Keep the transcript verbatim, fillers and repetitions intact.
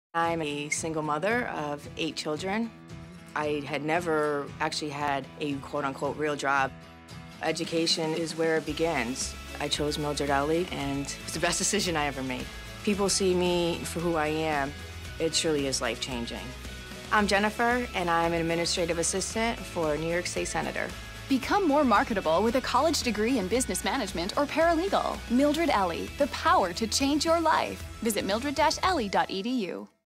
I'm a single mother of eight children. I had never actually had a quote-unquote real job. Education is where it begins. I chose Mildred Elley, and it's the best decision I ever made. People see me for who I am. It truly is life-changing. I'm Jennifer, and I'm an administrative assistant for New York State Senator. Become more marketable with a college degree in business management or paralegal. Mildred Elley, the power to change your life. Visit mildred dash elley dot e d u.